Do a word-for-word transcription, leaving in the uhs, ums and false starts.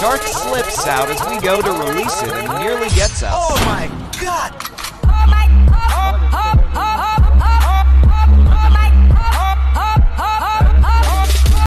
Darth slips out as we go to release it and nearly gets us. Oh my god!